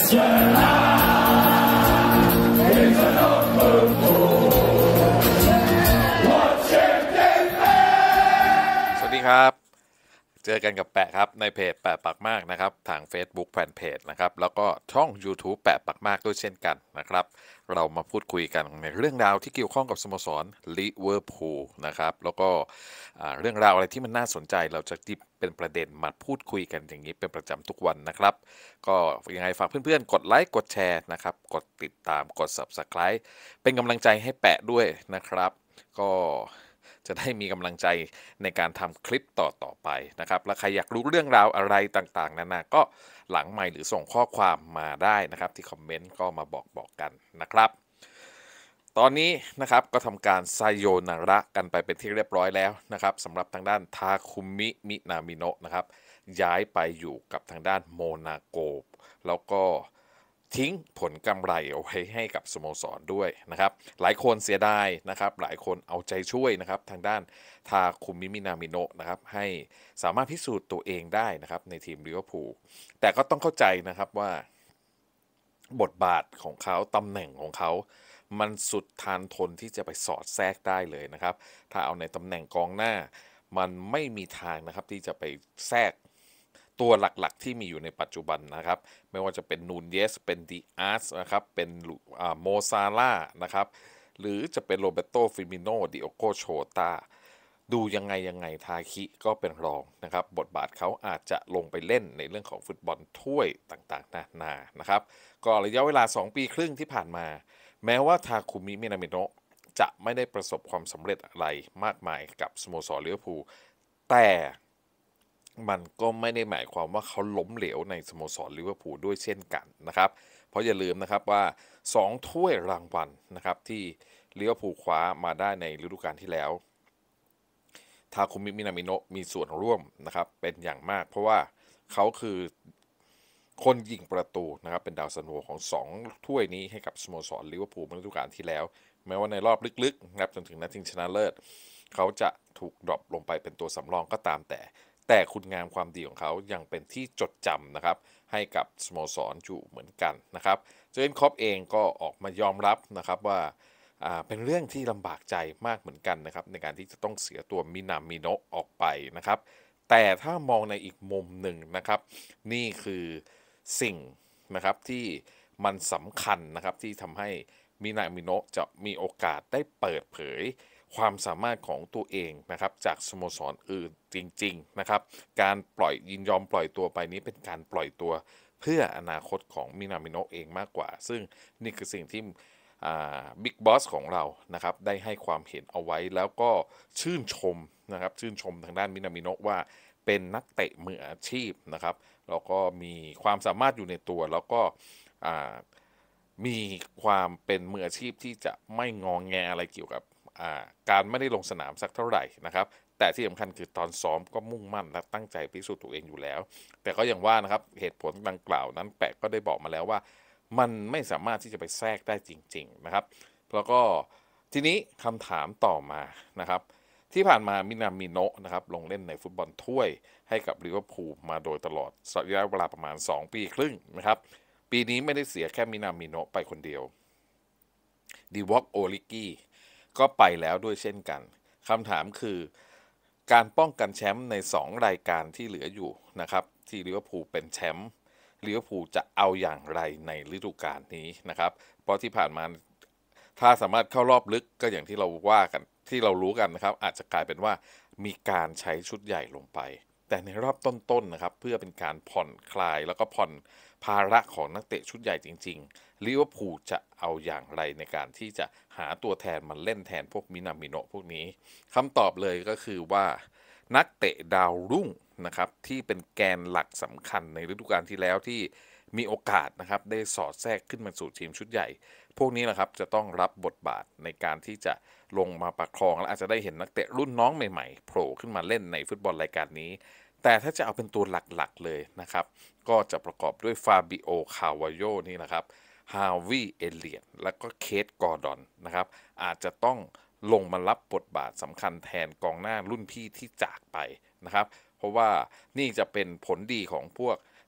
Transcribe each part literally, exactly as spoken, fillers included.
สวัสดีครับเจอกันกับแปะครับในเพจแปะปักมากนะครับทาง Facebook แฟนเพจนะครับแล้วก็ช่อง YouTube แปะปักมากด้วยเช่นกันนะครับเรามาพูดคุยกันในเรื่องราวที่เกี่ยวข้องกับสโมสรลิเวอร์พูลนะครับแล้วก็เรื่องราวอะไรที่มันน่าสนใจเราจะดิบเป็นประเด็นมาพูดคุยกันอย่างนี้เป็นประจำทุกวันนะครับก็ยังไงฝากเพื่อนๆกดไลค์กดแชร์นะครับกดติดตามกด ซับสไครบ์ เป็นกำลังใจให้แปะด้วยนะครับก็จะได้มีกำลังใจในการทำคลิปต่อๆไปนะครับและใครอยากรู้เรื่องราวอะไรต่างๆนานาก็หลังไมค์หรือส่งข้อความมาได้นะครับที่คอมเมนต์ก็มาบอกบอกกันนะครับตอนนี้นะครับก็ทำการไซโยนาระกันไปเป็นที่เรียบร้อยแล้วนะครับสำหรับทางด้านทาคุมิมินามิโนะนะครับย้ายไปอยู่กับทางด้านโมนาโกแล้วก็ทิ้งผลกำไรเอาไว้ให้กับสโมสรด้วยนะครับหลายคนเสียดายนะครับหลายคนเอาใจช่วยนะครับทางด้านทาคุมิมินามิโนะนะครับให้สามารถพิสูจน์ตัวเองได้นะครับในทีมลิเวอร์พูลแต่ก็ต้องเข้าใจนะครับว่าบทบาทของเขาตำแหน่งของเขามันสุดทานทนที่จะไปสอดแทรกได้เลยนะครับถ้าเอาในตำแหน่งกองหน้ามันไม่มีทางนะครับที่จะไปแทรกตัวหลักๆที่มีอยู่ในปัจจุบันนะครับไม่ว่าจะเป็นนูนเยสเป็นดีอาร์สนะครับเป็นโมซาล่านะครับหรือจะเป็นโรเบโตฟิมิโนดิโอโกโชตาดูยังไงยังไงทาคิก็เป็นรองนะครับบทบาทเขาอาจจะลงไปเล่นในเรื่องของฟุตบอลถ้วยต่างๆนานานะครับก็ระยะเวลาสองปีครึ่งที่ผ่านมาแม้ว่าทาคุมิมินามิโนะจะไม่ได้ประสบความสำเร็จอะไรมากมายกับสโมสรลิเวอร์พูลแต่มันก็ไม่ได้หมายความว่าเขาล้มเหลวในสโมสรลิเวอร์พูลด้วยเช่นกันนะครับเพราะอย่าลืมนะครับว่าสองถ้วยรางวัลนะครับที่ลิเวอร์พูลคว้ามาได้ในฤดูกาลที่แล้วทาคุมิมินามิโนะมีส่วนร่วมนะครับเป็นอย่างมากเพราะว่าเขาคือคนยิงประตูนะครับเป็นดาวซันโวของสองถ้วยนี้ให้กับสโมสรลิเวอร์พูลเมื่อฤดูกาลที่แล้วแม้ว่าในรอบลึกๆนะครับจนถึงนัดชิงชนะเลิศเขาจะถูกดรอปลงไปเป็นตัวสำรองก็ตามแต่แต่คุณงามความดีของเขายังเป็นที่จดจำนะครับให้กับสโมสรอยู่เหมือนกันนะครับเจอร์เก้นคล็อปเองก็ออกมายอมรับนะครับว่าเป็นเรื่องที่ลำบากใจมากเหมือนกันนะครับในการที่จะต้องเสียตัวมินามิโนะออกไปนะครับแต่ถ้ามองในอีกมุมหนึ่งนะครับนี่คือสิ่งนะครับที่มันสำคัญนะครับที่ทำให้มินามิโนะจะมีโอกาสได้เปิดเผยความสามารถของตัวเองนะครับจากสโมสรอื่นจริงๆนะครับการปล่อยยินยอมปล่อยตัวไปนี้เป็นการปล่อยตัวเพื่ออนาคตของมินามิโนะเองมากกว่าซึ่งนี่คือสิ่งที่บิ๊กบอสของเรานะครับได้ให้ความเห็นเอาไว้แล้วก็ชื่นชมนะครับชื่นชมทางด้านมินามิโนะว่าเป็นนักเตะมืออาชีพนะครับแล้วก็มีความสามารถอยู่ในตัวแล้วก็มีความเป็นมืออาชีพที่จะไม่งองแงอะไรเกี่ยวกับการไม่ได้ลงสนามสักเท่าไหร่นะครับแต่ที่สำคัญคือตอนซ้อมก็มุ่งมั่นและตั้งใจพิสูจน์ตัวเองอยู่แล้วแต่ก็อย่างว่านะครับเหตุผลดังกล่าวนั้นแปะก็ได้บอกมาแล้วว่ามันไม่สามารถที่จะไปแทรกได้จริงๆนะครับแล้วก็ทีนี้คำถามต่อมานะครับที่ผ่านมามินามิโนะนะครับลงเล่นในฟุตบอลถ้วยให้กับลิเวอร์พูลมาโดยตลอดระยะเวลาประมาณสองปีครึ่งนะครับปีนี้ไม่ได้เสียแค่มินามิโนะไปคนเดียวดีวอกโอลิกี้ก็ไปแล้วด้วยเช่นกันคำถามคือการป้องกันแชมป์ในสองรายการที่เหลืออยู่นะครับที่ลิเวอร์พูลเป็นแชมป์ลิเวอร์พูลจะเอาอย่างไรในฤดูกาลนี้นะครับเพราะที่ผ่านมาถ้าสามารถเข้ารอบลึกก็อย่างที่เราว่ากันที่เรารู้กันนะครับอาจจะกลายเป็นว่ามีการใช้ชุดใหญ่ลงไปแต่ในรอบต้นๆนะครับเพื่อเป็นการผ่อนคลายแล้วก็ผ่อนภาระของนักเตะชุดใหญ่จริงๆลิเวอร์พูลจะเอาอย่างไรในการที่จะหาตัวแทนมาเล่นแทนพวกมินามิโนะพวกนี้คำตอบเลยก็คือว่านักเตะดาวรุ่งนะครับที่เป็นแกนหลักสำคัญในฤดูกาลที่แล้วที่มีโอกาสนะครับได้สอดแทรกขึ้นมาสู่ทีมชุดใหญ่พวกนี้แหละครับจะต้องรับบทบาทในการที่จะลงมาประคองและอาจจะได้เห็นนักเตะรุ่นน้องใหม่ๆโผล่ขึ้นมาเล่นในฟุตบอลรายการนี้แต่ถ้าจะเอาเป็นตัวหลักๆเลยนะครับก็จะประกอบด้วยฟาบิโอคาวาโยนี่นะครับฮาวิเอเลียตและก็เคทกอร์ดอนนะครับอาจจะต้องลงมารับบทบาทสำคัญแทนกองหน้ารุ่นพี่ที่จากไปนะครับเพราะว่านี่จะเป็นผลดีของพวก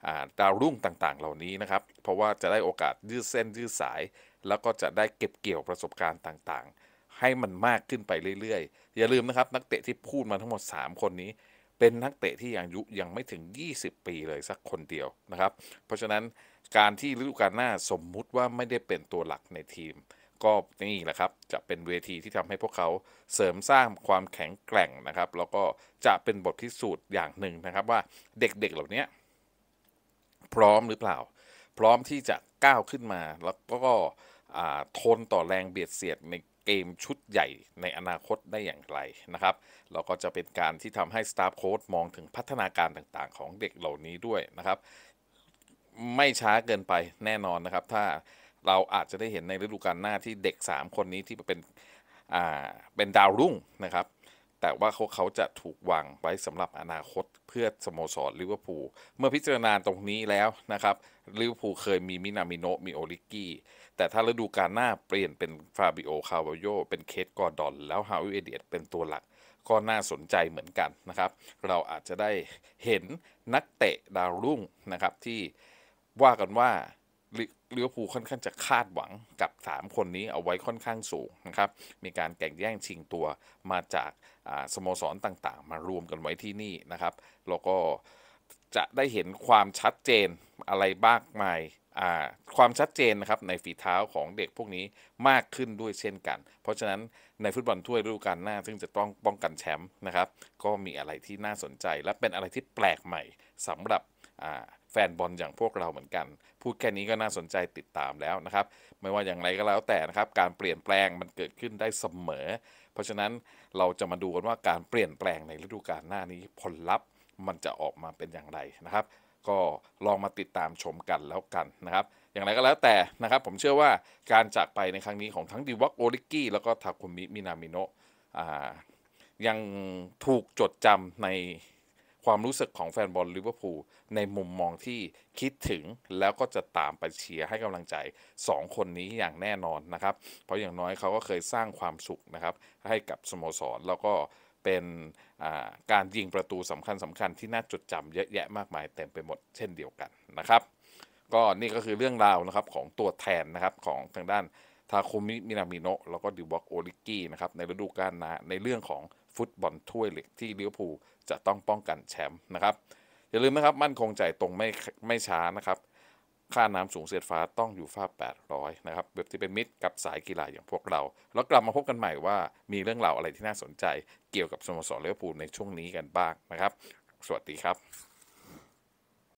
ดาวรุ่งต่างๆเหล่านี้นะครับเพราะว่าจะได้โอกาสยืดเส้นยืดสายแล้วก็จะได้เก็บเกี่ยวประสบการณ์ต่างๆให้มันมากขึ้นไปเรื่อยๆอย่าลืมนะครับนักเตะที่พูดมาทั้งหมดสามคนนี้เป็นนักเตะที่อายุยังไม่ถึงยี่สิบปีเลยสักคนเดียวนะครับเพราะฉะนั้นการที่ฤดูกาลหน้าสมมุติว่าไม่ได้เป็นตัวหลักในทีมก็นี่แหละครับจะเป็นเวทีที่ทำให้พวกเขาเสริมสร้างความแข็งแกร่งนะครับแล้วก็จะเป็นบทพิสูจน์อย่างหนึ่งนะครับว่าเด็กๆเหล่านี้พร้อมหรือเปล่าพร้อมที่จะก้าวขึ้นมาแล้วก็ทนต่อแรงเบียดเสียดในเกมชุดใหญ่ในอนาคตได้อย่างไรนะครับแล้วก็จะเป็นการที่ทำให้สตาฟโค้ชมองถึงพัฒนาการต่างๆของเด็กเหล่านี้ด้วยนะครับไม่ช้าเกินไปแน่นอนนะครับถ้าเราอาจจะได้เห็นในฤดูกาลหน้าที่เด็กสามคนนี้ที่เป็นอ่าเป็นดาวรุ่งนะครับแต่ว่าเขาเขาจะถูกวางไว้สำหรับอนาคตเพื่อสโมสรลิเวอร์พูลเมื่อพิจารณาตรงนี้แล้วนะครับลิเวอร์พูลเคยมีมินามิโนะมีโอลิกี้แต่ถ้าฤดูกาลหน้าเปลี่ยนเป็นฟาบิโอคาร์วาโยเป็นเคทกอร์ดอนแล้วฮาวิเอเดียตเป็นตัวหลักก็น่าสนใจเหมือนกันนะครับเราอาจจะได้เห็นนักเตะดาวรุ่งนะครับที่ว่ากันว่าลิเวอร์พูลค่อนข้างจะคาดหวังกับสามคนนี้เอาไว้ค่อนข้างสูงนะครับมีการแข่งแย่งชิงตัวมาจากสโมสรต่างๆมารวมกันไว้ที่นี่นะครับแล้วก็จะได้เห็นความชัดเจนอะไรบ้างมายความชัดเจนนะครับในฝีเท้าของเด็กพวกนี้มากขึ้นด้วยเช่นกันเพราะฉะนั้นในฟุตบอลถ้วยฤดูกาลหน้าซึ่งจะต้องป้องกันแชมป์นะครับก็มีอะไรที่น่าสนใจและเป็นอะไรที่แปลกใหม่สำหรับแฟนบอลอย่างพวกเราเหมือนกันพูดแค่นี้ก็น่าสนใจติดตามแล้วนะครับไม่ว่าอย่างไรก็แล้วแต่นะครับการเปลี่ยนแปลงมันเกิดขึ้นได้เสมอเพราะฉะนั้นเราจะมาดูกันว่าการเปลี่ยนแปลงในฤดูกาลหน้านี้ผลลัพธ์มันจะออกมาเป็นอย่างไรนะครับก็ลองมาติดตามชมกันแล้วกันนะครับอย่างไรก็แล้วแต่นะครับผมเชื่อว่าการจากไปในครั้งนี้ของทั้งดิวักโอริกี้แล้วก็ทาคุมิมินามิโนะยังถูกจดจำในความรู้สึกของแฟนบอลลิเวอร์พูลในมุมมองที่คิดถึงแล้วก็จะตามไปเชียร์ให้กำลังใจสองคนนี้อย่างแน่นอนนะครับเพราะอย่างน้อยเขาก็เคยสร้างความสุขนะครับให้กับสโมสรแล้วก็เป็นการยิงประตูสำคัญสำคัญที่น่าจดจำเยอะแยะมากมายเต็มไปหมดเช่นเดียวกันนะครับก็นี่ก็คือเรื่องราวนะครับของตัวแทนนะครับของทางด้านทาคุมิมินามิโนะแล้วก็ดิวอกโอริกี้นะครับในฤดูกาลหน้าในเรื่องของฟุตบอลถ้วยลีกที่ลิเวอร์พูลจะต้องป้องกันแชมป์นะครับอย่าลืมนะครับมั่นคงใจตรงไม่ไม่ช้านะครับค่าน้ำสูงเสียดฟ้าต้องอยู่ฟ้าแปดร้อยนะครับเว็บที่เป็นมิตรกับสายกีฬาอย่างพวกเราแล้วกลับมาพบกันใหม่ว่ามีเรื่องราวอะไรที่น่าสนใจเกี่ยวกับสโมสรลิเวอร์พูลในช่วงนี้กันบ้างนะครับสวัสดีครับ